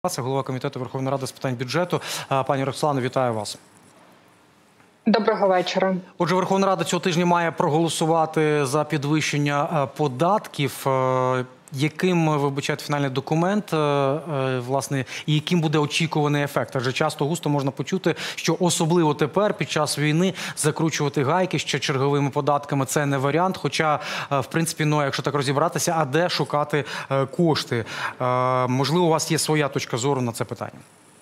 Це голова комітету Верховної Ради з питань бюджету. Пані Роксолано, вітаю вас. Доброго вечора. Отже, Верховна Рада цього тижня має проголосувати за підвищення податків. Яким ви вбачаєте фінальний документ, власне, і яким буде очікуваний ефект? Адже часто густо можна почути, що особливо тепер, під час війни, закручувати гайки ще черговими податками – це не варіант. Хоча, в принципі, якщо так розібратися, а де шукати кошти? Можливо, у вас є своя точка зору на це питання?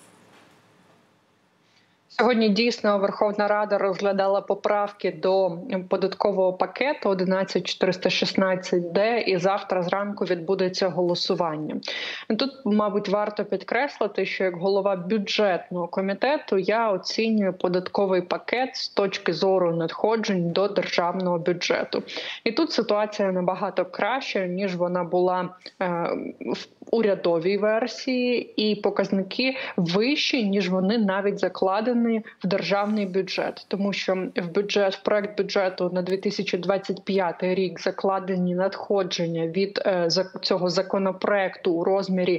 Сьогодні дійсно Верховна Рада розглядала поправки до податкового пакету 11416-д, і завтра зранку відбудеться голосування. Тут, мабуть, варто підкреслити, що як голова бюджетного комітету я оцінюю податковий пакет з точки зору надходжень до державного бюджету. І тут ситуація набагато краща, ніж вона була в урядовій версії, і показники вищі, ніж вони навіть закладені в державний бюджет, тому що в проект бюджету на 2025 рік закладені надходження від цього законопроекту у розмірі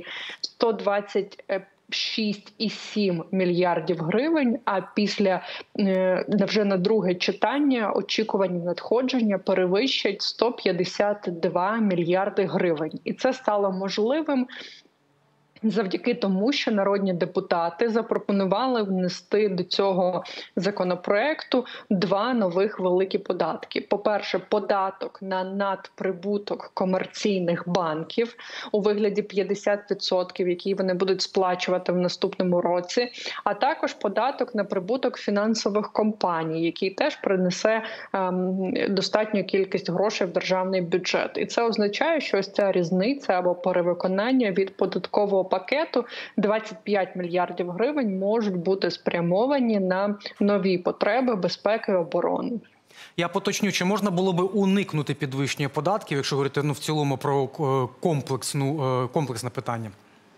126,7 мільярдів гривень, а після вже на друге читання очікувані надходження перевищать 152 мільярди гривень. І це стало можливим завдяки тому, що народні депутати запропонували внести до цього законопроекту два нових великі податки. По-перше, податок на надприбуток комерційних банків у вигляді 50%, який вони будуть сплачувати в наступному році, а також податок на прибуток фінансових компаній, який теж принесе достатню кількість грошей в державний бюджет. І це означає, що ось ця різниця або перевиконання від податкового пакету 25 мільярдів гривень можуть бути спрямовані на нові потреби безпеки і оборони. Я поточню, чи можна було би уникнути підвищення податків, якщо говорити в цілому про комплексне питання?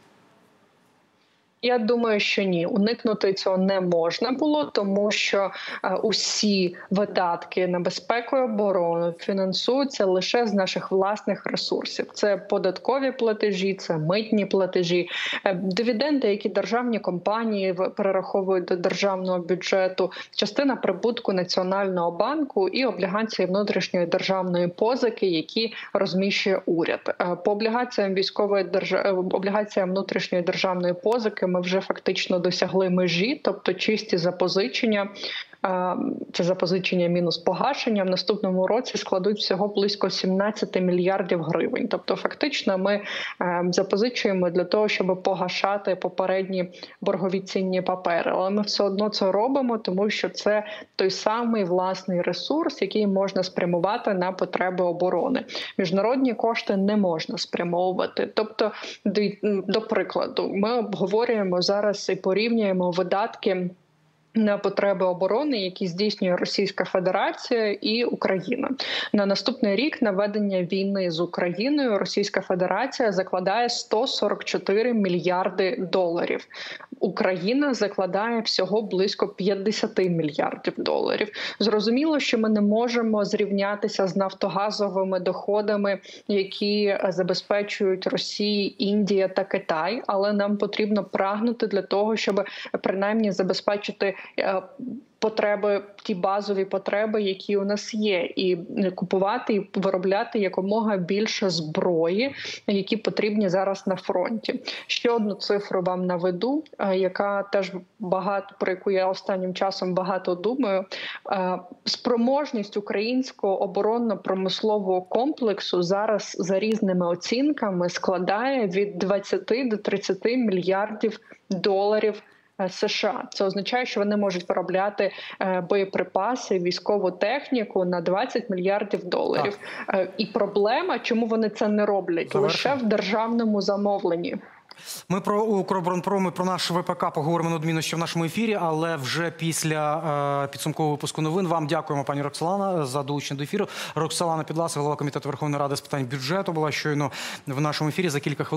Я думаю, що ні. Уникнути цього не можна було, тому що усі видатки на безпеку і оборону фінансуються лише з наших власних ресурсів. Це податкові платежі, це митні платежі, дивіденди, які державні компанії перераховують до державного бюджету, частина прибутку Національного банку і облігації внутрішньої державної позики, які розміщує уряд. По облігаціям внутрішньої державної позики ми вже фактично досягли межі, тобто чисті запозичення, це запозичення мінус погашення, в наступному році складуть всього близько 17 мільярдів гривень. Тобто фактично ми запозичуємо для того, щоб погашати попередні боргові цінні папери. Але ми все одно це робимо, тому що це той самий власний ресурс, який можна спрямувати на потреби оборони. Міжнародні кошти не можна спрямовувати. Тобто, до прикладу, ми обговорюємо зараз і порівнюємо видатки на потреби оборони, які здійснює Російська Федерація і Україна. На наступний рік на ведення війни з Україною Російська Федерація закладає 144 мільярди доларів. Україна закладає всього близько 50 мільярдів доларів. Зрозуміло, що ми не можемо зрівнятися з нафтогазовими доходами, які забезпечують Росії, Індія та Китай, але нам потрібно прагнути для того, щоб принаймні забезпечити потреби, ті базові потреби, які у нас є, і купувати і виробляти якомога більше зброї, які потрібні зараз на фронті. Ще одну цифру вам наведу, яка теж про яку я останнім часом багато думаю. Спроможність українського оборонно-промислового комплексу зараз за різними оцінками складає від 20 до 30 мільярдів доларів США. Це означає, що вони можуть виробляти боєприпаси, військову техніку на 20 мільярдів доларів. І проблема, чому вони це не роблять? Лише в державному замовленні. Ми про Укроборонпром і про наш ВПК поговоримо неодмінно ще в нашому ефірі, але вже після підсумкового випуску новин. Вам дякуємо, пані Роксолано, за долучення до ефіру. Роксолана Підласа, голова комітету Верховної Ради з питань бюджету, була щойно в нашому ефірі. За кілька хвилин